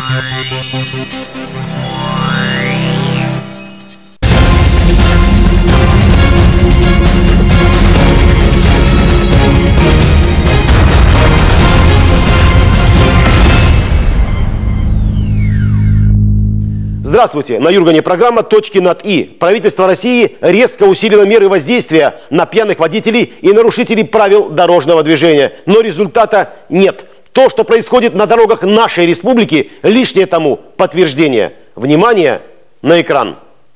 Здравствуйте! На Юргане программа «Точки над «и». Правительство России резко усилило меры воздействия на пьяных водителей и нарушителей правил дорожного движения. Но результата нет. То, что происходит на дорогах нашей республики, лишнее тому подтверждение. Внимание на экран.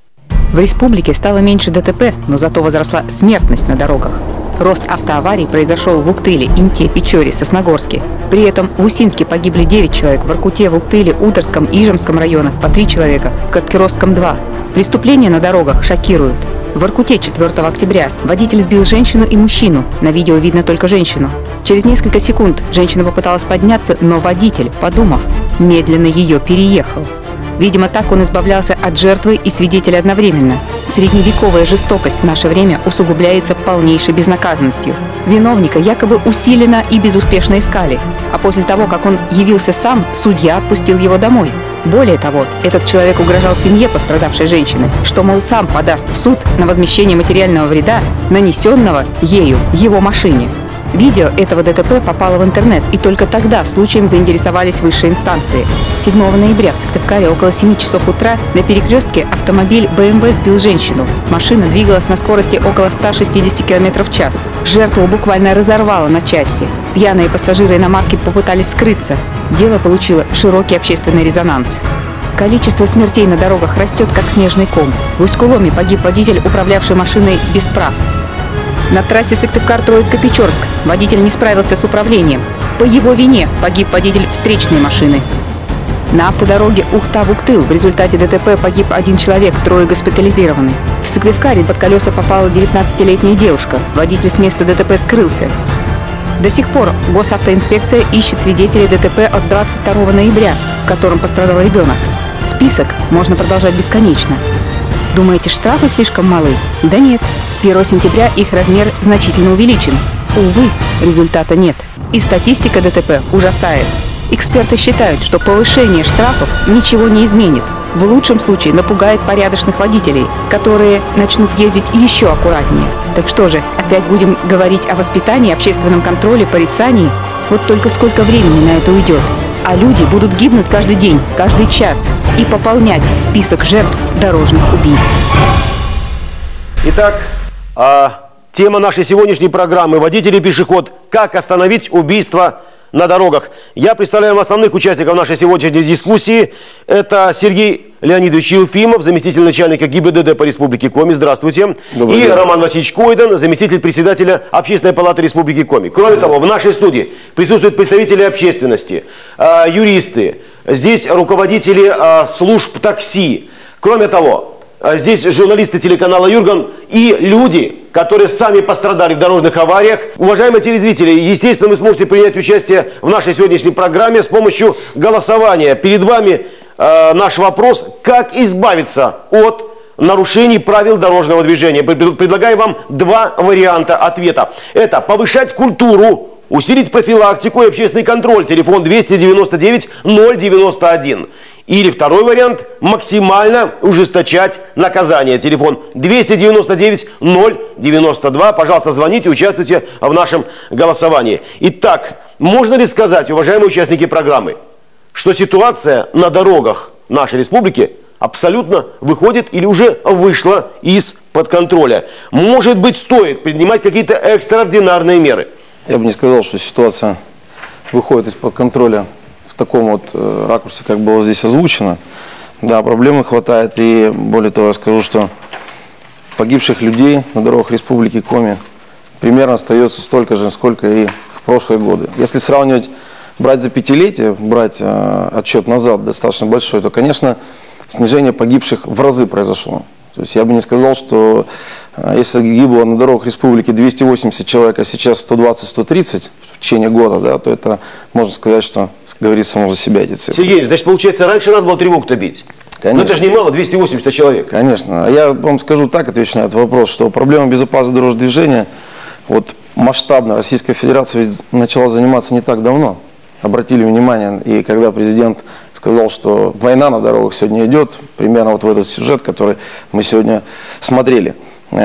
В республике стало меньше ДТП, но зато возросла смертность на дорогах. Рост автоаварий произошел в Уктыле, Инте, Печоре, Сосногорске. При этом в Усинске погибли 9 человек, в Воркуте, в Уктыле, Уторском, Ижемском районах по 3 человека, в Каткеросском 2. Преступления на дорогах шокируют. В Воркуте 4 октября водитель сбил женщину и мужчину. На видео видно только женщину. Через несколько секунд женщина попыталась подняться, но водитель, подумав, медленно ее переехал. Видимо, так он избавлялся от жертвы и свидетеля одновременно. Средневековая жестокость в наше время усугубляется полнейшей безнаказанностью. Виновника якобы усиленно и безуспешно искали. А после того, как он явился сам, судья отпустил его домой. Более того, этот человек угрожал семье пострадавшей женщины, что, мол, сам подаст в суд на возмещение материального вреда, нанесенного ею его машине. Видео этого ДТП попало в интернет, и только тогда случаем заинтересовались высшие инстанции. 7 ноября в Сыктывкаре около 7 часов утра на перекрестке автомобиль BMW сбил женщину. Машина двигалась на скорости около 160 км в час. Жертву буквально разорвало на части. Пьяные пассажиры иномарки попытались скрыться. Дело получило широкий общественный резонанс. Количество смертей на дорогах растет, как снежный ком. В Усть-Куломе погиб водитель, управлявший машиной без прав. На трассе Сыктывкар-Троицко-Печорск водитель не справился с управлением. По его вине погиб водитель встречной машины. На автодороге Ухта-Вуктыл в результате ДТП погиб 1 человек, 3 госпитализированы. В Сыктывкаре под колеса попала 19-летняя девушка. Водитель с места ДТП скрылся. До сих пор госавтоинспекция ищет свидетелей ДТП от 22 ноября, в котором пострадал ребенок. Список можно продолжать бесконечно. Думаете, штрафы слишком малы? Да нет. С 1 сентября их размер значительно увеличен. Увы, результата нет. И статистика ДТП ужасает. Эксперты считают, что повышение штрафов ничего не изменит. В лучшем случае напугает порядочных водителей, которые начнут ездить еще аккуратнее. Так что же, опять будем говорить о воспитании, общественном контроле, порицании? Вот только сколько времени на это уйдет? А люди будут гибнуть каждый день, каждый час и пополнять список жертв дорожных убийц. Итак, тема нашей сегодняшней программы «Водитель и пешеход. Как остановить убийство на дорогах». Я представляю основных участников нашей сегодняшней дискуссии. Это Сергей Леонидович Елфимов, заместитель начальника ГИБДД по Республике Коми. Здравствуйте. Добрый и день. Роман Васильевич Койдан, заместитель председателя Общественной палаты Республики Коми. Кроме того, в нашей студии присутствуют представители общественности, юристы, здесь руководители служб такси. Кроме того, здесь журналисты телеканала «Юрган» и люди, которые сами пострадали в дорожных авариях. Уважаемые телезрители, естественно, вы сможете принять участие в нашей сегодняшней программе с помощью голосования. Перед вами наш вопрос: как избавиться от нарушений правил дорожного движения. Предлагаю вам 2 варианта ответа. Это повышать культуру, усилить профилактику и общественный контроль. Телефон 299-091. Или второй вариант – максимально ужесточать наказание. Телефон 299-092. Пожалуйста, звоните, участвуйте в нашем голосовании. Итак, можно ли сказать, уважаемые участники программы, что ситуация на дорогах нашей республики абсолютно выходит или уже вышла из-под контроля? Может быть, стоит принимать какие-то экстраординарные меры? Я бы не сказал, что ситуация выходит из-под контроля в таком вот ракурсе, как было здесь озвучено. Да, проблемы хватает, и более того, я скажу, что погибших людей на дорогах Республики Коми примерно остается столько же, сколько и в прошлые годы. Если сравнивать, брать за 5-летие, брать отчет назад достаточно большой, то, конечно, снижение погибших в разы произошло. То есть я бы не сказал, что если гибло на дорогах республики 280 человек, а сейчас 120-130 в течение года, да, то это, можно сказать, что говорит само за себя эти цифры. Сергей, значит, получается, раньше надо было тревогу-то бить? Конечно. Но это же немало, 280 человек. Конечно. Я вам скажу так, отвечу на этот вопрос, что проблема безопасности дорожного движения вот масштабно Российская Федерация ведь начала заниматься не так давно. Обратили внимание, и когда президент сказал, что война на дорогах сегодня идет, примерно вот в этот сюжет, который мы сегодня смотрели.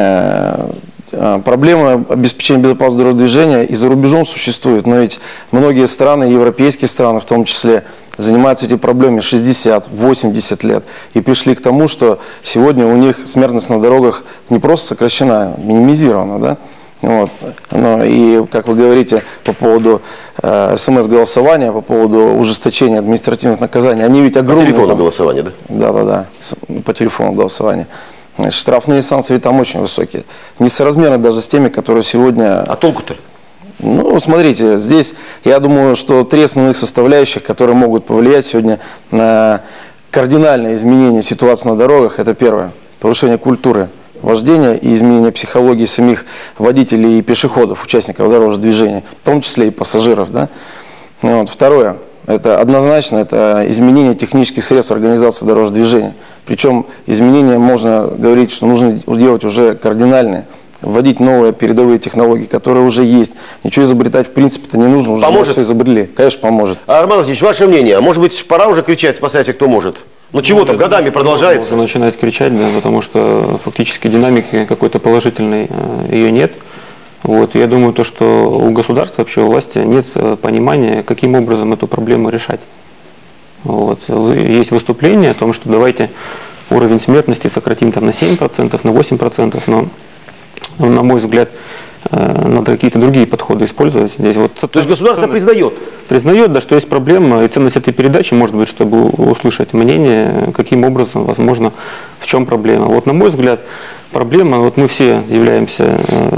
Проблема обеспечения безопасности дорожного движения и за рубежом существует, но ведь многие страны, европейские страны в том числе, занимаются этими проблемами 60-80 лет и пришли к тому, что сегодня у них смертность на дорогах не просто сокращена, минимизирована, да? Вот. И, как вы говорите, по поводу СМС-голосования, по поводу ужесточения административных наказаний, они ведь огромные. По телефону голосования, да? Да, по телефону голосования. Штрафные санкции там очень высокие. Несоразмерны даже с теми, которые сегодня... А толку-то? Ну, смотрите, здесь, я думаю, что 3 основных составляющих, которые могут повлиять сегодня на кардинальное изменение ситуации на дорогах, это первое, повышение культуры вождения и изменение психологии самих водителей и пешеходов, участников дорожного движения, в том числе и пассажиров. Да? Вот. Второе, это однозначно, это изменение технических средств организации дорожного движения. Причем изменения, можно говорить, что нужно делать уже кардинальные. Вводить новые передовые технологии, которые уже есть. Ничего изобретать в принципе-то не нужно, уже поможет? Все изобрели. Конечно, поможет. Роман Васильевич, ваше мнение, может быть, пора уже кричать «спасайте, кто может»? Ну чего там, годами продолжается? Можно начинать кричать, да, потому что фактически динамики какой-то положительной ее нет. Вот, я думаю, что у государства, вообще у власти нет понимания, каким образом эту проблему решать. Вот. Есть выступление о том, что давайте уровень смертности сократим там, на 7%, на 8%, но на мой взгляд, надо какие-то другие подходы использовать. Здесь вот, то есть государство признает? Признает, да, что есть проблема, и ценность этой передачи, может быть, чтобы услышать мнение, каким образом, возможно, в чем проблема. Вот, на мой взгляд, проблема, вот мы все являемся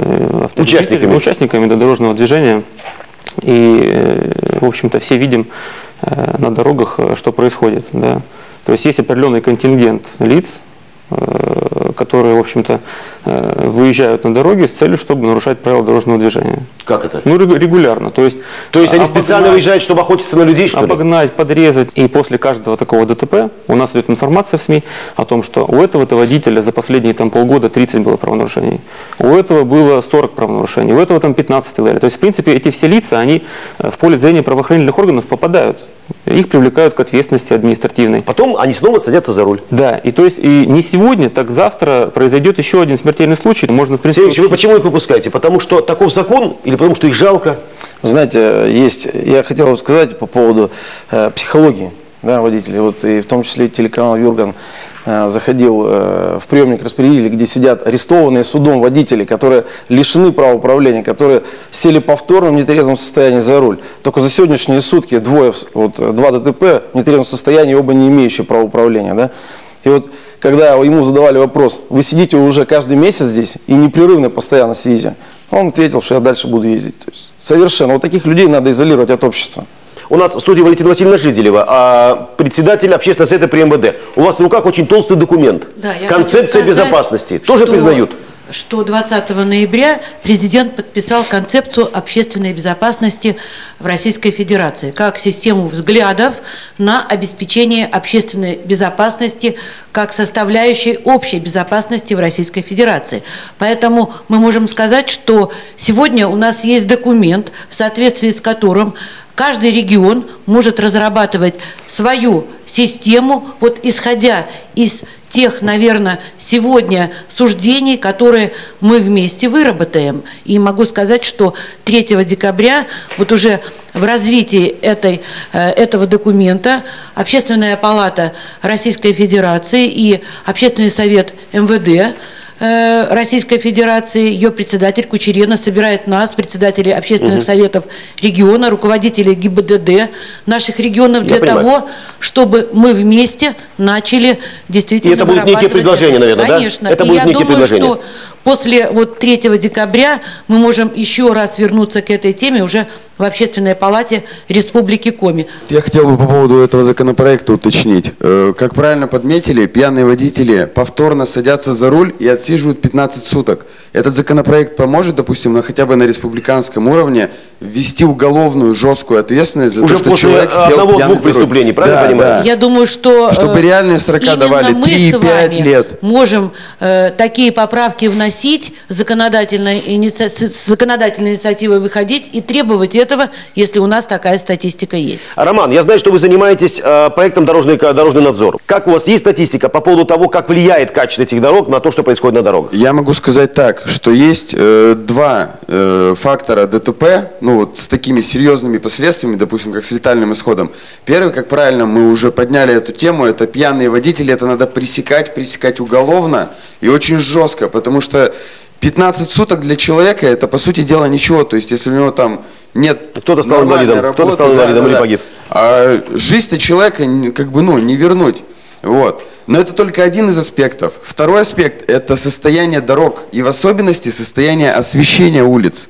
участниками дорожного движения, и, в общем-то, все видим на дорогах, что происходит. Да. То есть есть определенный контингент лиц, которые, в общем-то, выезжают на дороги с целью, чтобы нарушать правила дорожного движения. Как это? Ну, регулярно. То есть они специально выезжают, чтобы охотиться на людей, что ли? Обогнать, подрезать. И после каждого такого ДТП у нас идет информация в СМИ о том, что у этого-то водителя за последние там, полгода 30 было правонарушений, у этого было 40 правонарушений, у этого там 15 и так далее. То есть, в принципе, эти все лица, они в поле зрения правоохранительных органов попадают. Их привлекают к ответственности административной. Потом они снова садятся за руль. Да, и то есть и не сегодня, так завтра произойдет еще один смертельный случай. Можно, в принципе, вы почему их выпускаете? Потому что таков закон или потому что их жалко? Знаете, я хотел сказать по поводу психологии, да, водителей. Вот, и в том числе телеканал Юрган заходил в приемник распределителей, где сидят арестованные судом водители, которые лишены права управления, которые сели повторно в нетрезвом состоянии за руль. Только за сегодняшние сутки 2 ДТП в нетрезвом состоянии, оба не имеющие права управления. Да? И вот когда ему задавали вопрос, вы сидите уже каждый месяц здесь и непрерывно постоянно сидите, он ответил, что я дальше буду ездить. То есть совершенно. Вот таких людей надо изолировать от общества. У нас в студии Валентина Васильевна Жиделева, председатель общественного совета при МВД. У вас в руках очень толстый документ. Да, концепция безопасности. Тоже признают? Что 20 ноября президент подписал концепцию общественной безопасности в Российской Федерации как систему взглядов на обеспечение общественной безопасности как составляющей общей безопасности в Российской Федерации. Поэтому мы можем сказать, что сегодня у нас есть документ, в соответствии с которым каждый регион может разрабатывать свою систему, вот исходя из тех, наверное, сегодня суждений, которые мы вместе выработаем. И могу сказать, что 3 декабря, вот уже в развитии этого документа, Общественная палата Российской Федерации и Общественный совет МВД Российской Федерации, ее председатель Кучерена собирает нас, председателей общественных советов региона, руководителей ГИБДД наших регионов для того, чтобы мы вместе начали действительно. И это будут некие предложения, наверное, конечно. Да? Это будут некие предложения. Что после 3 декабря мы можем еще раз вернуться к этой теме уже в Общественной палате Республики Коми. Я хотел бы по поводу этого законопроекта уточнить. Как правильно подметили, пьяные водители повторно садятся за руль и отсиживают 15 суток. Этот законопроект поможет, допустим, хотя бы на республиканском уровне ввести уголовную жесткую ответственность за уже то, что человек сел пьяный за преступлений, правильно понимаю? Да. Я думаю, что чтобы реальные срока давали 3-5 лет. Можем такие поправки вносить просить с законодательной инициативой выходить и требовать этого, если у нас такая статистика есть. Роман, я знаю, что вы занимаетесь проектом «Дорожный надзор». Как у вас есть статистика по поводу того, как влияет качество этих дорог на то, что происходит на дорогах? Я могу сказать так, что есть два фактора ДТП, ну вот с такими серьезными последствиями, допустим, как с летальным исходом. Первый, как правильно, мы уже подняли эту тему, это пьяные водители, это надо пресекать уголовно и очень жестко, потому что 15 суток для человека это, по сути дела, ничего. То есть, если у него там нет... Кто-то стал инвалидом, кто-то стал инвалидом или погиб. А жизнь-то человека как бы, не вернуть. Вот. Но это только один из аспектов. Второй аспект – это состояние дорог и в особенности состояние освещения улиц.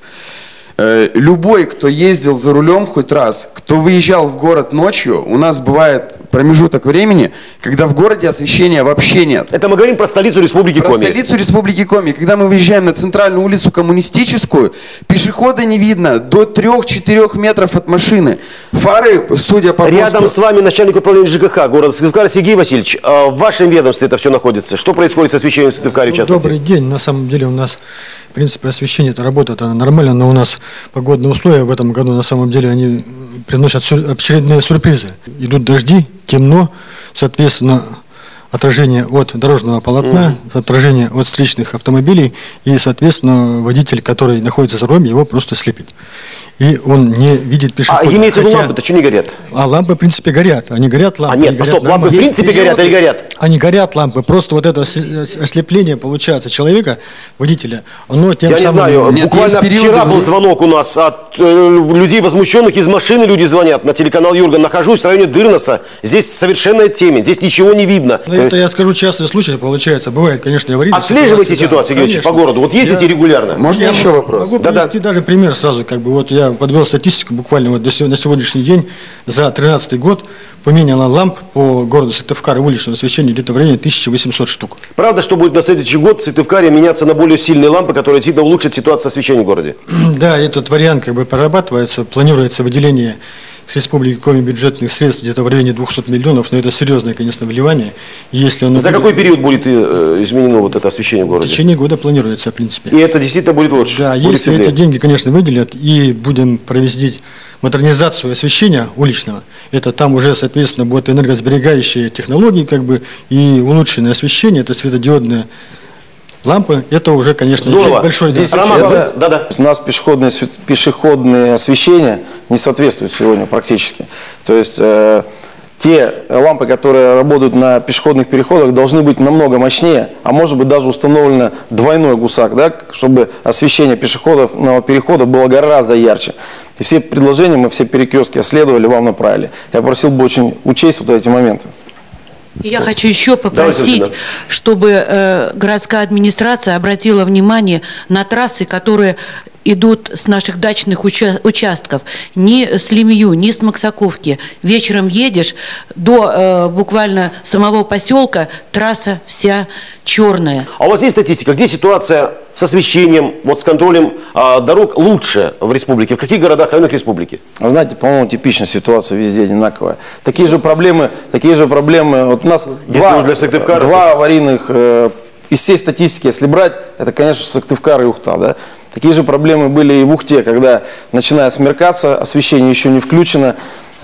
Любой, кто ездил за рулем хоть раз, кто выезжал в город ночью, у нас бывает промежуток времени, когда в городе освещения вообще нет. Это мы говорим про столицу Республики Коми. Про столицу Республики Коми. Когда мы выезжаем на центральную улицу Коммунистическую, пешехода не видно до 3-4 метров от машины. Фары, судя по Рядом с вами начальник управления ЖКХ города Сыктывкара Сергей Васильевич. В вашем ведомстве это все находится. Что происходит с освещением в Сыктывкаре в частности? Добрый день. На самом деле у нас, в принципе, освещение, это работает нормально, но у нас погодные условия в этом году, на самом деле, они приносят очередные сюрпризы. Идут дожди, темно, соответственно, отражение от дорожного полотна, отражение от встречных автомобилей, и, соответственно, водитель, который находится за рулем, его просто слепит. И он не видит пешехода. А имеется в виду лампы-то, что не горят? А лампы, в принципе, горят. Они горят, лампы. А нет, стоп, лампы в принципе горят или горят? Они горят, лампы. Просто вот это ослепление, получается, человека, водителя, оно тем самым... Я не знаю, буквально вчера был звонок у нас от людей возмущенных, из машины люди звонят на телеканал Юрган. Нахожусь в районе Дырноса, здесь совершенная темень, здесь ничего не видно. Ну, это, я скажу, частый случай, получается. Бывает, конечно, аварийные отслеживаете ситуацию, Георгиевич, по городу? Вот ездите регулярно? Можно еще вопрос? Могу привести даже пример сразу. Вот я подвел статистику буквально вот на сегодняшний день. За 2013 год поменяла ламп по городу Сыктывкар уличного освещения где-то в районе 1800 штук. Правда, что будет на следующий год в Сыктывкаре меняться на более сильные лампы, которые действительно улучшат ситуацию освещения в городе? Да, этот вариант прорабатывается. Планируется выделение с Республики Коми бюджетных средств где-то в районе 200 миллионов, но это серьезное, конечно, вливание. Если оно какой период будет изменено вот это освещение в городе? В течение года планируется, в принципе. И это действительно будет лучше? Да, будет если эти деньги, конечно, выделят и будем провести модернизацию освещения уличного, это там уже, соответственно, будут энергосберегающие технологии, и улучшенное освещение, это светодиодные лампы, это уже, конечно, большой... Здесь у нас пешеходное освещение не соответствует сегодня практически. То есть те лампы, которые работают на пешеходных переходах, должны быть намного мощнее, а может быть даже установлено двойной гусак, да, чтобы освещение пешеходного перехода было гораздо ярче. И все предложения мы, все перекрестки исследовали, вам направили. Я просил бы очень учесть вот эти моменты. Я хочу еще попросить, чтобы городская администрация обратила внимание на трассы, которые идут с наших дачных участков. Ни с Лемью, ни с Максаковки. Вечером едешь, до буквально самого поселка трасса вся черная. А у вас есть статистика, где ситуация с освещением, вот с контролем дорог лучше в республике? В каких городах, районах республики? Вы знаете, по-моему, типичная ситуация везде одинаковая. Такие же проблемы. Вот у нас два аварийных, из всей статистики, если брать, это, конечно, Сыктывкар и Ухта, да? Такие же проблемы были и в Ухте, когда начинает смеркаться, освещение еще не включено.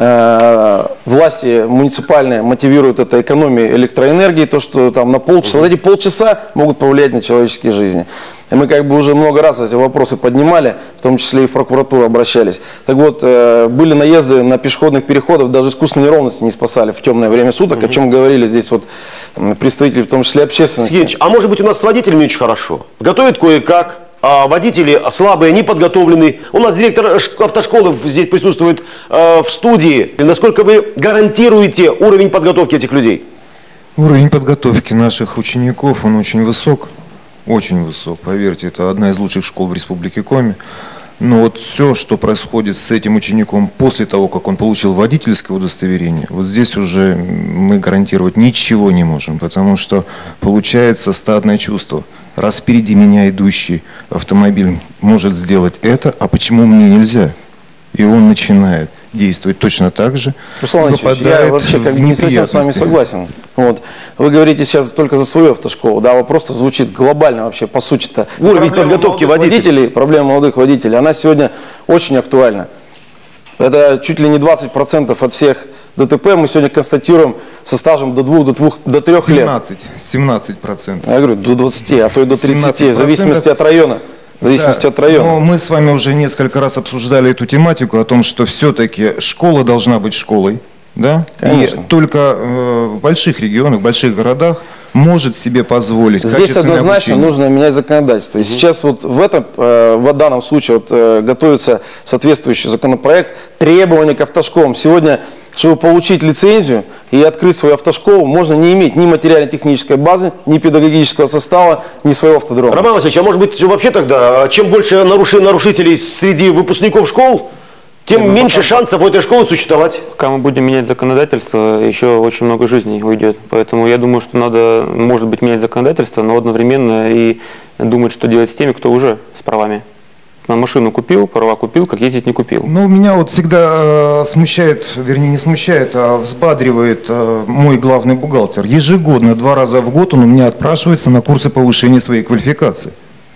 Власти муниципальные мотивируют это экономией электроэнергии, то, что там на полчаса, вот эти полчаса могут повлиять на человеческие жизни. И мы уже много раз эти вопросы поднимали, в том числе и в прокуратуру обращались. Так вот, были наезды на пешеходных переходах, даже искусственные неровности не спасали в темное время суток, о чем говорили здесь представители, в том числе общественности. Сергеевич, а может быть у нас с водителями очень хорошо? Готовят кое-как. Водители слабые, неподготовленные. У нас директор автошколы здесь присутствует в студии. Насколько вы гарантируете уровень подготовки этих людей? Уровень подготовки наших учеников, он очень высок. Очень высок, поверьте, это одна из лучших школ в Республике Коми. Но вот все, что происходит с этим учеником после того, как он получил водительское удостоверение, вот здесь уже мы гарантировать ничего не можем, потому что получается стадное чувство. Раз впереди меня идущий автомобиль может сделать это, а почему мне нельзя? и он начинает действовать точно так же. Руслан Ильич, я вообще как бы не совсем с вами согласен. Вот. Вы говорите сейчас только за свою автошколу, да, вопрос-то звучит глобально вообще, по сути-то. Уровень подготовки водителей, проблема молодых водителей, она сегодня очень актуальна. Это чуть ли не 20% от всех ДТП мы сегодня констатируем со стажем до 3 лет. 17%. Я говорю, до 20, а то и до 30, в зависимости от района. В зависимости от района. Но мы с вами уже несколько раз обсуждали эту тематику о том, что все-таки школа должна быть школой. Да? Конечно. И только в больших регионах, в больших городах может себе позволить здесь однозначно обучение. Нужно менять законодательство. И сейчас вот в данном случае готовится соответствующий законопроект, требования к автошколам. Сегодня, чтобы получить лицензию и открыть свою автошколу, можно не иметь ни материально-технической базы, ни педагогического состава, ни своего автодрома. Роман Васильевич, а может быть вообще тогда, чем больше нарушителей среди выпускников школ, тем меньше шансов у этой школы существовать. Пока мы будем менять законодательство, еще очень много жизней уйдет. Поэтому я думаю, что надо, может быть, менять законодательство, но одновременно и думать, что делать с теми, кто уже с правами. На машину купил, права купил, как ездить не купил. Ну, меня вот всегда смущает, вернее, не смущает, а взбадривает мой главный бухгалтер. Ежегодно, 2 раза в год он у меня отпрашивается на курсы повышения своей квалификации.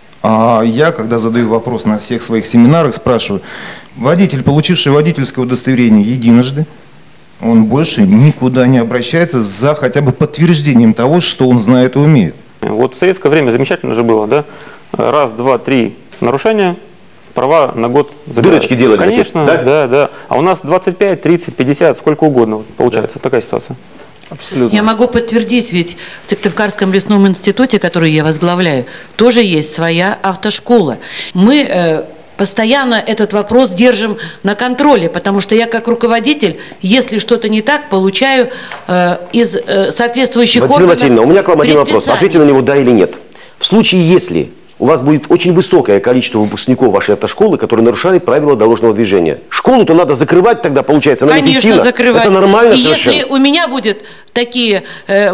А я, когда задаю вопрос на всех своих семинарах, спрашиваю: водитель, получивший водительское удостоверение единожды, он больше никуда не обращается за хотя бы подтверждением того, что он знает и умеет. Вот в советское время замечательно же было, да? 1, 2, 3 нарушения, права на год забирают. Дырочки делали. Конечно, да. А у нас 25, 30, 50, сколько угодно получается, такая ситуация. Абсолютно. Я могу подтвердить, ведь в Сыктывкарском лесном институте, который я возглавляю, тоже есть своя автошкола. Мы постоянно этот вопрос держим на контроле, потому что я как руководитель, если что-то не так, получаю из соответствующих органов. Васильевна, у меня к вам один вопрос. Ответьте на него да или нет. В случае, если у вас будет очень высокое количество выпускников вашей автошколы, которые нарушали правила дорожного движения. Школу-то надо закрывать тогда, получается, она конечно, закрывать. Это нормально и совершенно. Если у меня будет такие,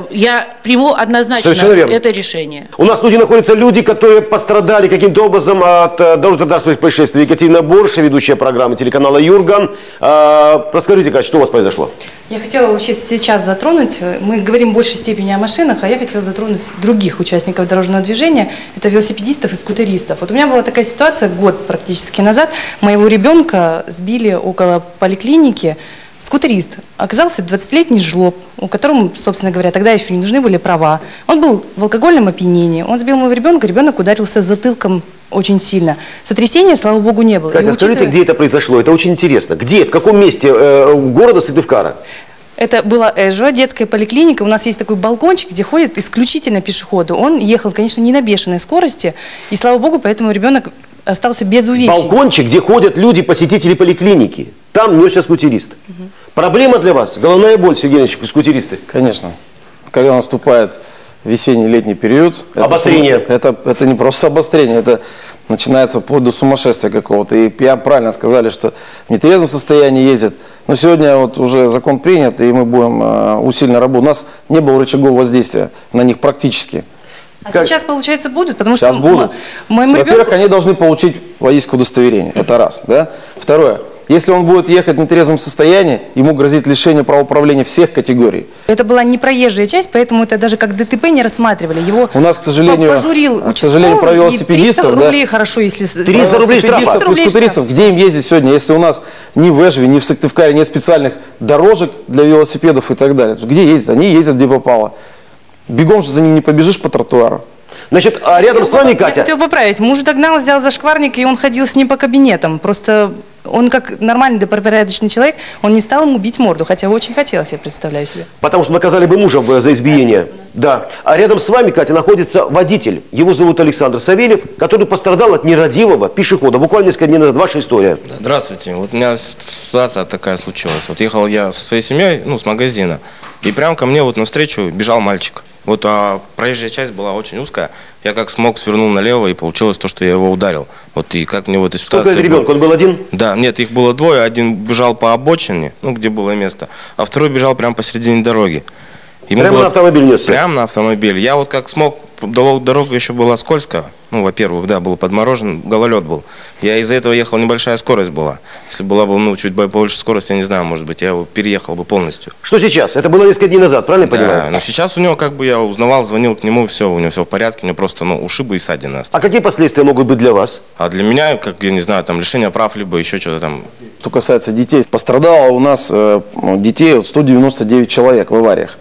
я приму однозначно это решение. У нас находятся люди, которые пострадали каким-то образом от дорожно-транспортных происшествий. Екатерина Борша, ведущая программы телеканала «Юрган». Расскажите, Катя, что у вас произошло? Я хотела вообще сейчас затронуть, мы говорим в большей степени о машинах, а я хотела затронуть других участников дорожного движения, это велосипедистов и скутеристов. Вот у меня была такая ситуация год практически назад, моего ребенка сбили около поликлиники скутерист. Оказался 20-летний жлоб, у которого, собственно говоря, тогда еще не нужны были права. Он был в алкогольном опьянении, он сбил моего ребенка, ребенок ударился затылком очень сильно. Сотрясения, слава богу, не было. Катя, скажите, где это произошло? Это очень интересно. Где? В каком месте города Сыктывкара? Это была Эжва, детская поликлиника. У нас есть такой балкончик, где ходят исключительно пешеходы. Он ехал, конечно, не на бешеной скорости, и, слава богу, поэтому ребенок остался без увечий. Балкончик, где ходят люди, посетители поликлиники. Там несся скутерист. Проблема для вас? Головная боль, Сергей Ильич, скутеристы? Конечно. Когда наступает весенний-летний период. Обострение. Это не просто обострение, это начинается вплоть до сумасшествия какого-то. И правильно сказали, что в нетрезвом состоянии ездят. Но сегодня вот уже закон принят, и мы будем усиленно работать. У нас не было рычагов воздействия на них практически. А сейчас, получается, будут? Потому сейчас что будут. Во-первых, ребенку... они должны получить водительское удостоверение. Это раз. Да? Второе. Если он будет ехать в нетрезвом состоянии, ему грозит лишение права управления всех категорий. Это была не проезжая часть, поэтому это даже как ДТП не рассматривали. Его у нас, к сожалению, пожурил участковый, про велосипедистов, 300 рублей, хорошо, если... 300 рублей штрафа. И скутеристов, где им ездить сегодня, если у нас ни в Эжве, ни в Сыктывкаре нет специальных дорожек для велосипедов и так далее. Где ездят? Они ездят, где попало. Бегом же за ним не побежишь по тротуару. Значит, а рядом с вами, Катя... Я хотел поправить. Муж догнал, взял зашкварник, и он ходил с ним по кабинетам. Просто он, как нормальный добропорядочный человек, он не стал ему бить морду, хотя очень хотелось, я представляю себе. Потому что наказали бы мужа за избиение. Да. А рядом с вами, Катя, находится водитель. Его зовут Александр Савельев, который пострадал от нерадивого пешехода. Буквально несколько дней назад. Ваша история. Здравствуйте. Вот у меня ситуация такая случилась. Вот ехал я со своей семьей, с магазина, и прямо ко мне вот навстречу бежал мальчик. Вот, а проезжая часть была очень узкая. Я как смог свернул налево, и получилось то, что я его ударил. Вот, и как мне в этой ситуации... Сколько ребенок? Он был один? Да, нет, их было двое. Один бежал по обочине, где было место, а второй бежал прямо посередине дороги. Прямо на автомобиль несся? Прямо на автомобиль. Я вот как смог, дорога еще была скользкая, Ну, во-первых, да, был подморожен, гололед был. Я из-за этого ехал, небольшая скорость была. Если была бы, ну, чуть побольше скорость, я не знаю, может быть, я его переехал бы полностью. Что сейчас? Это было несколько дней назад, правильно я понимаю? Да, но сейчас у него, как бы, я узнавал, звонил к нему, все, у него все в порядке, у него просто, ну, ушибы и ссадины остались. А какие последствия могут быть для вас? А для меня, как, я не знаю, там, лишение прав, либо еще что-то там. Что касается детей, пострадало у нас детей 199 человек в авариях.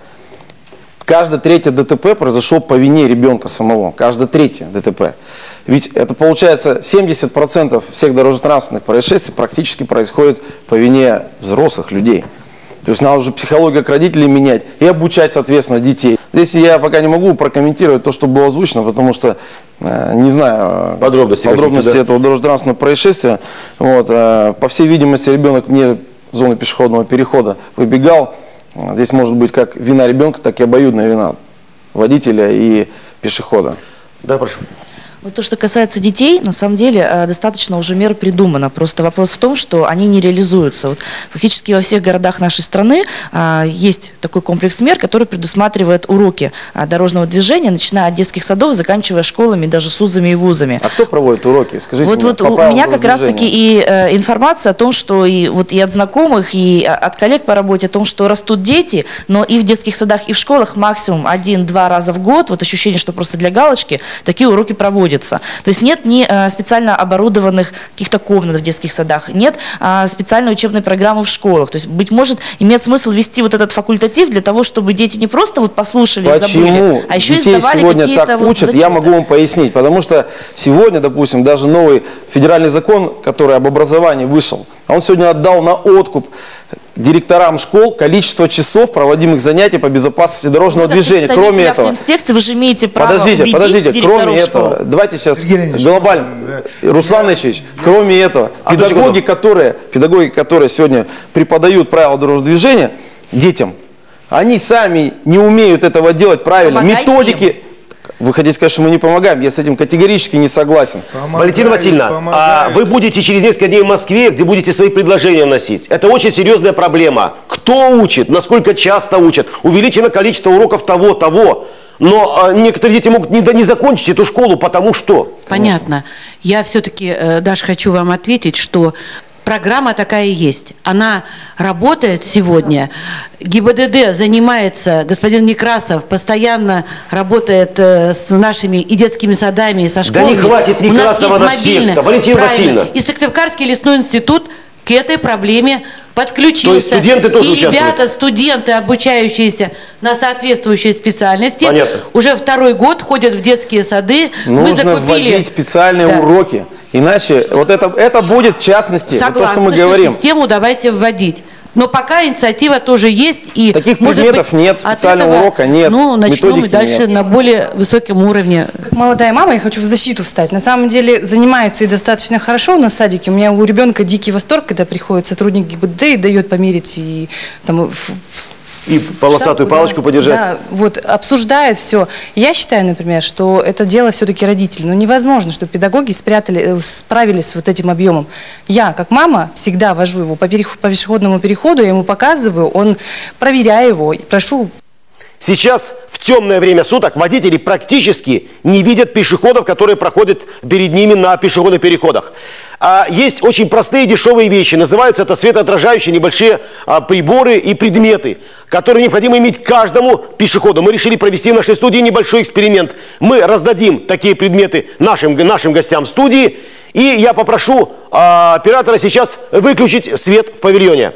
Каждое третье ДТП произошло по вине ребенка самого. Каждое третье ДТП. Ведь это получается 70% всех дорожно-транспортных происшествий практически происходит по вине взрослых людей. То есть надо уже психологию к родителям менять и обучать, соответственно, детей. Здесь я пока не могу прокомментировать то, что было озвучено, потому что не знаю подробности этого дорожно-транспортного происшествия. Вот, по всей видимости, ребенок вне зоны пешеходного перехода выбегал. Здесь может быть как вина ребенка, так и обоюдная вина водителя и пешехода. Да, прошу. Вот то, что касается детей, на самом деле достаточно уже мер придумано. Просто вопрос в том, что они не реализуются. Вот, фактически во всех городах нашей страны есть такой комплекс мер, который предусматривает уроки дорожного движения, начиная от детских садов, заканчивая школами, даже СУЗами и вузами. А кто проводит уроки? Скажите вот, мне, вот у меня как раз-таки и информация о том, что и от знакомых, и от коллег по работе, о том, что растут дети, но и в детских садах, и в школах максимум 1-2 раза в год, вот ощущение, что просто для галочки, такие уроки проводятся. То есть нет ни специально оборудованных каких-то комнат в детских садах, нет специальной учебной программы в школах. То есть, быть может, имеет смысл вести вот этот факультатив для того, чтобы дети не просто вот послушали и забыли, а еще детей и сдавали сегодня какие-то так вот учат, зачеты. я могу вам пояснить. Потому что сегодня, допустим, даже новый федеральный закон, который об образовании вышел, он сегодня отдал на откуп директорам школ количество часов, проводимых занятий по безопасности дорожного движения. Кроме этого, инспекции, вы же имеете право подождите, кроме этого, давайте сейчас глобально, Руслан Ильич, кроме этого, педагоги, которые сегодня преподают правила дорожного движения детям, они сами не умеют этого делать правильно. Методики. Вы хотите сказать, что мы не помогаем? Я с этим категорически не согласен. Валентина Васильевна, вы будете через несколько дней в Москве, где будете свои предложения вносить. Это очень серьезная проблема. Кто учит, насколько часто учат, увеличено количество уроков того. Но некоторые дети могут не закончить эту школу, потому что... Понятно. Я все-таки, Даша, хочу вам ответить, что... Программа такая есть. Она работает сегодня. ГИБДД занимается, господин Некрасов постоянно работает с нашими и детскими садами, и со школами. Да не хватит Некрасова на всех, Валентина Васильевна. И Сыктывкарский лесной институт к этой проблеме подключился. То есть студенты тоже участвуют? Ребята, студенты, обучающиеся на соответствующей специальности, понятно, уже второй год ходят в детские сады. Нужно вводить специальные уроки. Иначе вот это будет в частности, согласна, вот то, что мы говорим. Систему давайте вводить. Но пока инициатива тоже есть. И, таких предметов нет, специального урока нет. Ну, начнем и дальше на более высоком уровне. Как молодая мама, я хочу в защиту встать. На самом деле занимаются и достаточно хорошо на садике. У меня у ребенка дикий восторг, когда приходит сотрудник ГИБДД и дает померить и там... И полосатую палочку подержать. Да, вот, обсуждают все. Я считаю, например, что это дело все-таки родителей. Но невозможно, чтобы педагоги справились с вот этим объемом. Я, как мама, всегда вожу его по пешеходному переходу, я ему показываю, проверяю его, прошу. Сейчас в темное время суток водители практически не видят пешеходов, которые проходят перед ними на пешеходных переходах. Есть очень простые дешевые вещи, называются это светоотражающие небольшие приборы и предметы, которые необходимо иметь каждому пешеходу. Мы решили провести в нашей студии небольшой эксперимент. Мы раздадим такие предметы нашим гостям студии, и я попрошу оператора сейчас выключить свет в павильоне.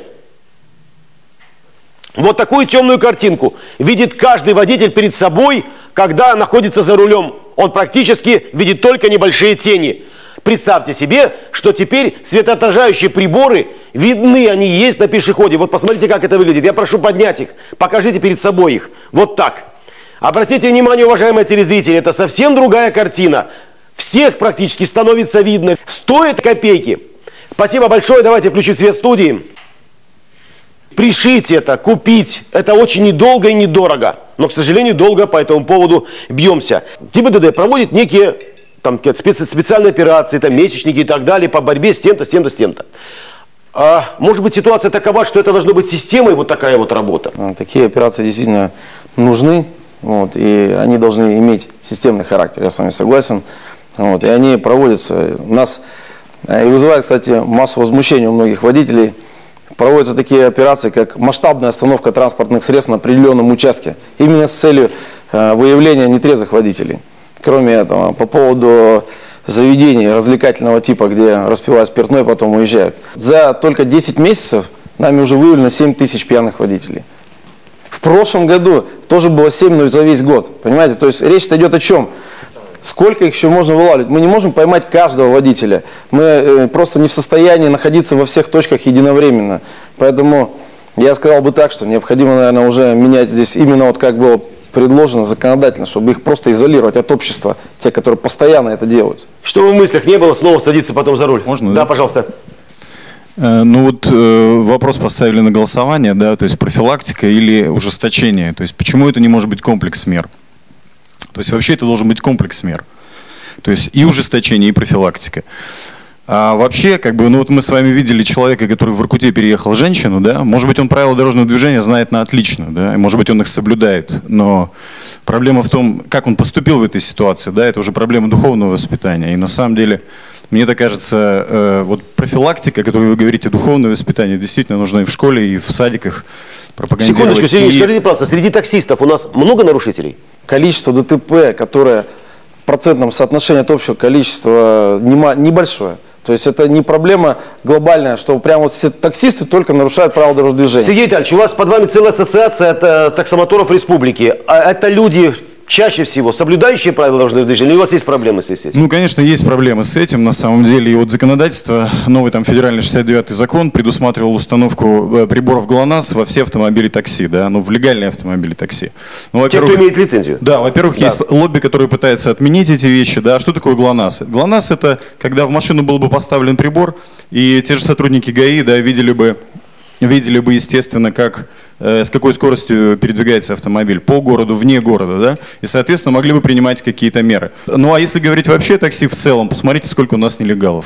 Вот такую темную картинку видит каждый водитель перед собой, когда находится за рулем. Он практически видит только небольшие тени. Представьте себе, что теперь светоотражающие приборы, видны они есть на пешеходе. Вот посмотрите, как это выглядит. Я прошу поднять их, покажите перед собой их. Вот так. Обратите внимание, уважаемые телезрители, это совсем другая картина. Всех практически становится видно. Стоит копейки. Спасибо большое, давайте включу свет студии. Пришить это, купить, это очень недолго и недорого. Но, к сожалению, долго по этому поводу бьемся. ГИБДД проводит некие специальные операции, месячники и так далее по борьбе с тем-то, с тем-то, с тем-то. Может быть, ситуация такова, что это должно быть системой, вот такая вот работа? Такие операции действительно нужны, и они должны иметь системный характер, я с вами согласен. Вот, и они проводятся. У нас и вызывает, кстати, массу возмущения у многих водителей. Проводятся такие операции, как масштабная остановка транспортных средств на определенном участке. Именно с целью выявления нетрезвых водителей. Кроме этого, по поводу заведений развлекательного типа, где распивают спиртное, потом уезжают. За только 10 месяцев нами уже выявлено 7 тысяч пьяных водителей. В прошлом году тоже было 7, но за весь год. Понимаете? То есть речь идет о чем? Сколько их еще можно вылавливать? Мы не можем поймать каждого водителя. Мы просто не в состоянии находиться во всех точках единовременно. Поэтому я сказал бы так, что необходимо, наверное, уже менять здесь именно вот как было предложено законодательно, чтобы их просто изолировать от общества, те, которые постоянно это делают. Чтобы в мыслях не было снова садиться потом за руль. Можно, да? Да, пожалуйста. Ну вот вопрос поставили на голосование, да, то есть профилактика или ужесточение. То есть почему это не может быть комплекс мер? То есть вообще это должен быть комплекс мер. То есть и ужесточение, и профилактика. А вообще, как бы, ну вот мы с вами видели человека, который в Воркуте переехал женщину, да, может быть он правила дорожного движения знает на отлично, да, и может быть он их соблюдает, но проблема в том, как он поступил в этой ситуации, да, это уже проблема духовного воспитания. И на самом деле, мне так кажется, вот профилактика, о которой вы говорите, духовное воспитание, действительно нужно и в школе, и в садиках пропагандировать. Секундочку, Сергей, скажите, пожалуйста, среди таксистов у нас много нарушителей? Количество ДТП, которое в процентном соотношении от общего количества небольшое. То есть это не проблема глобальная, что прямо вот все таксисты только нарушают правила дорожного движения. Сергей Витальевич, у вас под вами целая ассоциация таксомоторов республики. А это люди чаще всего соблюдающие правила дорожного движения, или у вас есть проблемы с этим? Ну, конечно, есть проблемы с этим, на самом деле. И вот законодательство, новый там федеральный 69-й закон предусматривал установку приборов ГЛОНАСС во все автомобили такси, да, ну, в легальные автомобили такси. Ну, те, кто имеет лицензию? Да, во-первых, да. Есть лобби, которое пытается отменить эти вещи, да. Что такое ГЛОНАСС? ГЛОНАСС — это когда в машину был бы поставлен прибор, и те же сотрудники ГАИ, да, видели бы, естественно, как, с какой скоростью передвигается автомобиль по городу, вне города, да, и, соответственно, могли бы принимать какие-то меры. Ну, а если говорить вообще о такси в целом, посмотрите, сколько у нас нелегалов.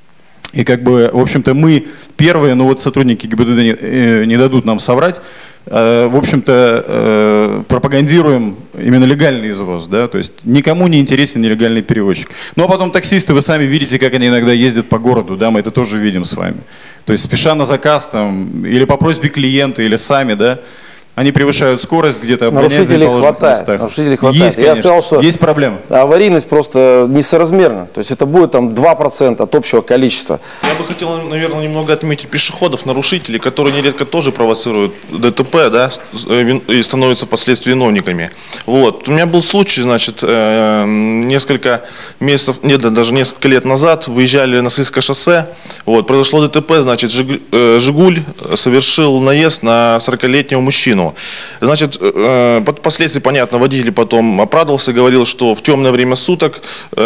И как бы, в общем-то, мы первые, но вот сотрудники ГИБДД не дадут нам соврать, в общем-то, пропагандируем именно легальный извоз, да, то есть никому не интересен нелегальный перевозчик. Ну, а потом таксисты, вы сами видите, как они иногда ездят по городу, да, мы это тоже видим с вами. То есть спеша на заказ там, или по просьбе клиента, или сами, да, они превышают скорость, где-то обгоняют в неположенных местах. Нарушителей хватает. Есть, конечно, я сказал, что есть проблема. Аварийность просто несоразмерна. То есть это будет там 2% от общего количества. Я бы хотел, наверное, немного отметить пешеходов, нарушителей, которые нередко тоже провоцируют ДТП, да, и становятся впоследствии виновниками. Вот. У меня был случай, значит, несколько месяцев, нет, даже несколько лет назад выезжали на Сысское шоссе, вот, произошло ДТП, значит, «Жигуль» совершил наезд на 40-летнего мужчину. Значит, впоследствии, понятно, водитель потом оправдывался, говорил, что в темное время суток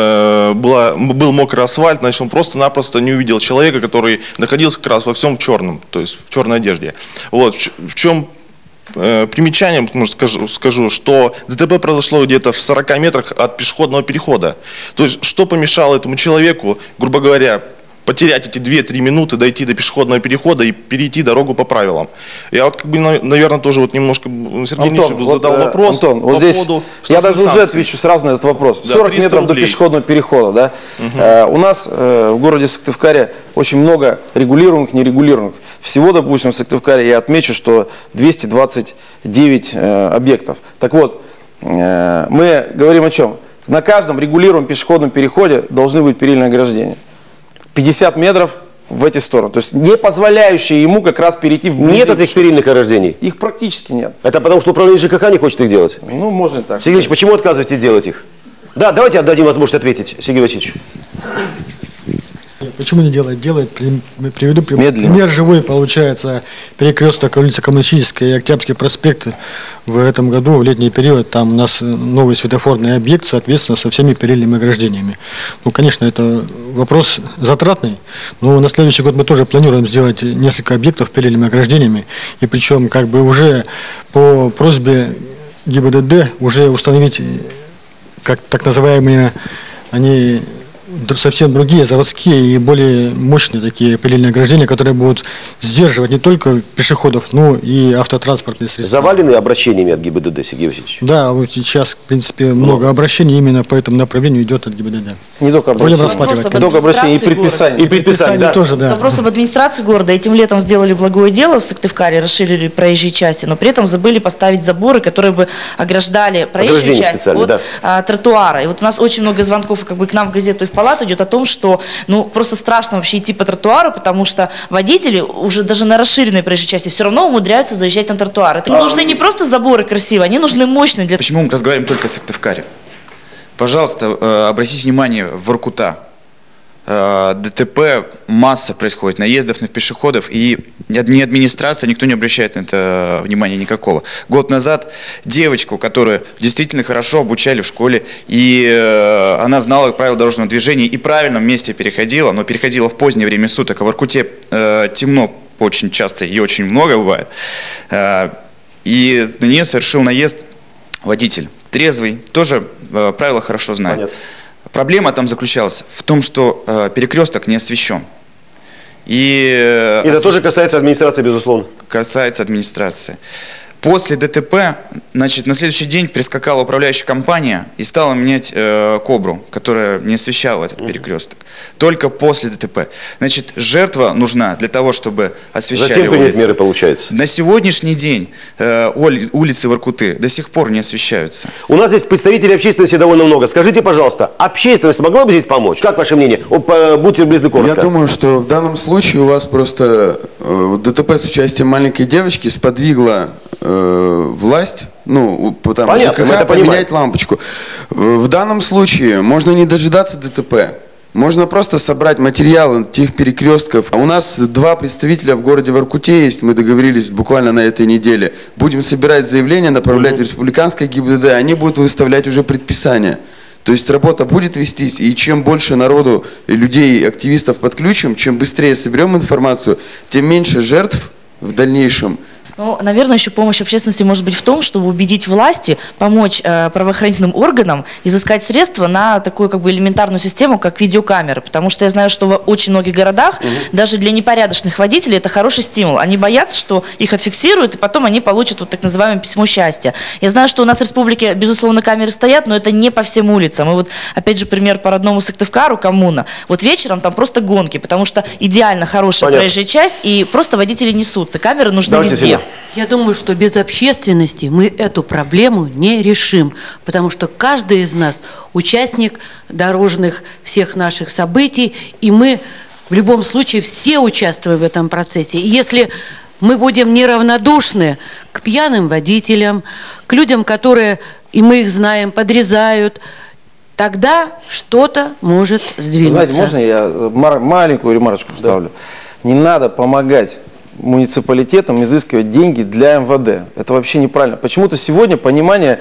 был мокрый асфальт, значит, он просто-напросто не увидел человека, который находился как раз во всем в черном, то есть в черной одежде. Вот, в чем примечание, может, скажу, что ДТП произошло где-то в 40 метрах от пешеходного перехода. То есть, что помешало этому человеку, грубо говоря, потерять эти 2-3 минуты, дойти до пешеходного перехода и перейти дорогу по правилам. Я вот, как бы, наверное, тоже вот немножко Сергей Ильич задал вопрос. Антон, вот здесь я даже уже отвечу сразу на этот вопрос. Да, 40 метров рублей. До пешеходного перехода, да? Угу. У нас в городе Сыктывкаре очень много регулируемых, нерегулируемых. Всего, допустим, в Сыктывкаре я отмечу, что 229 объектов. Так вот, мы говорим о чем? На каждом регулируемом пешеходном переходе должны быть перильные ограждения. 50 метров в эти стороны. То есть не позволяющие ему как раз перейти в... Нет этих перильных ограждений? Их практически нет. Это потому, что управление ЖКХ не хочет их делать? Ну, можно и так. Сергей Ильич, почему отказываетесь делать их? Да, давайте отдадим возможность ответить, Сергей Васильевич. Почему не делает? Делает. Приведу пример живой. Получается, перекресток улицы Коммунистическая и Октябрьский проспект в этом году, в летний период, там у нас новый светофорный объект, соответственно, со всеми перильными ограждениями. Ну, конечно, это вопрос затратный, но на следующий год мы тоже планируем сделать несколько объектов перильными ограждениями. И причем, как бы уже по просьбе ГИБДД уже установить, как так называемые, они совсем другие, заводские и более мощные такие пыльные ограждения, которые будут сдерживать не только пешеходов, но и автотранспортные средства. Завалены обращениями от ГИБДД, Сергей Васильевич? Да, вот сейчас, в принципе, много обращений именно по этому направлению идет от ГИБДД. Не только обращения, и предписания. И предписания, да. Тоже, да. Вопрос об администрации города. Этим летом сделали благое дело в Сыктывкаре, расширили проезжие части, но при этом забыли поставить заборы, которые бы ограждали проезжую часть от тротуара. И вот у нас очень много звонков как бы к нам в газету и в палату идет о том, что ну просто страшно вообще идти по тротуару, потому что водители уже даже на расширенной проезжей части все равно умудряются заезжать на тротуар. Это нужны не просто заборы красивые, они нужны мощные. Почему мы разговариваем только о Сыктывкаре? Пожалуйста, обратите внимание в Воркута. ДТП масса происходит, наездов на пешеходов, и ни администрация, никто не обращает на это внимания никакого. Год назад девочку, которую действительно хорошо обучали в школе, и она знала правила дорожного движения и в правильном месте переходила, но переходила в позднее время суток, а в Воркуте темно очень часто и очень много бывает, и на нее совершил наезд водитель. Трезвый, тоже правила хорошо знает. Понятно. Проблема там заключалась в том, что перекресток не освещен. И это тоже касается администрации, безусловно. Касается администрации. После ДТП, значит, на следующий день прискакала управляющая компания и стала менять кобру, которая не освещала этот перекресток. Только после ДТП. Значит, жертва нужна для того, чтобы освещали улицы. Зачем принять меры, получается? На сегодняшний день улицы Воркуты до сих пор не освещаются. У нас здесь представителей общественности довольно много. Скажите, пожалуйста, общественность могла бы здесь помочь? Как ваше мнение? Будьте любезны, коротко. Я думаю, что в данном случае у вас просто ДТП с участием маленькой девочки сподвигло власть, ну, там, ЖКХ поменять лампочку. В данном случае можно не дожидаться ДТП. Можно просто собрать материалы тех перекрестков. У нас 2 представителя в городе Воркуте есть, мы договорились буквально на этой неделе. Будем собирать заявления, направлять в республиканское ГИБДД, они будут выставлять уже предписания. То есть работа будет вестись, и чем больше народу, людей, активистов подключим, чем быстрее соберем информацию, тем меньше жертв в дальнейшем. Ну, наверное, еще помощь общественности может быть в том, чтобы убедить власти, помочь правоохранительным органам изыскать средства на такую как бы элементарную систему, как видеокамеры. Потому что я знаю, что в очень многих городах даже для непорядочных водителей это хороший стимул. Они боятся, что их отфиксируют, и потом они получат вот так называемое письмо счастья. Я знаю, что у нас в республике, безусловно, камеры стоят, но это не по всем улицам. И вот, опять же, пример по родному Сыктывкару, коммуна. Вот вечером там просто гонки, потому что идеально хорошая проезжая часть, и просто водители несутся. Камеры нужны везде. Я думаю, что без общественности мы эту проблему не решим, потому что каждый из нас участник дорожных всех наших событий, и мы в любом случае все участвуем в этом процессе. И если мы будем неравнодушны к пьяным водителям, к людям, которые, и мы их знаем, подрезают, тогда что-то может сдвинуться. Знаете, можно я маленькую ремарочку вставлю? Не надо помогать муниципалитетам изыскивать деньги для МВД. Это вообще неправильно. Почему-то сегодня понимание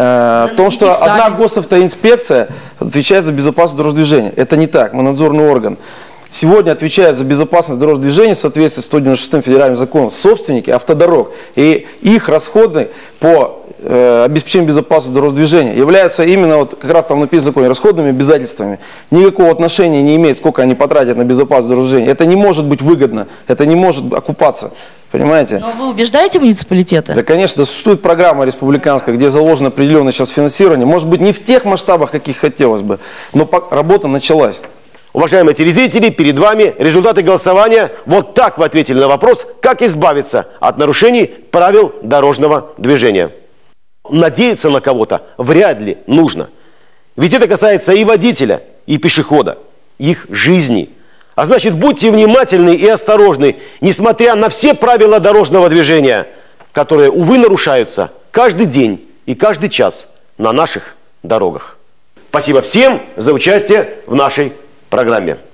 о том, что одна госавтоинспекция отвечает за безопасность дорожного движения. Это не так. Мы надзорный орган. Сегодня отвечают за безопасность дорожного движения в соответствии с 196 федеральным законом собственники автодорог. И их расходы по обеспечению безопасности дорожного движения являются именно, вот как раз там написано в законе, расходными обязательствами. Никакого отношения не имеет, сколько они потратят на безопасность дорожного движения. Это не может быть выгодно, это не может окупаться. Понимаете? Но вы убеждаете муниципалитеты? Да, конечно, существует программа республиканская, где заложено определенное сейчас финансирование. Может быть, не в тех масштабах, каких хотелось бы, но работа началась. Уважаемые телезрители, перед вами результаты голосования. Вот так вы ответили на вопрос, как избавиться от нарушений правил дорожного движения. Надеяться на кого-то вряд ли нужно. Ведь это касается и водителя, и пешехода, их жизни. А значит, будьте внимательны и осторожны, несмотря на все правила дорожного движения, которые, увы, нарушаются каждый день и каждый час на наших дорогах. Спасибо всем за участие в нашей программе.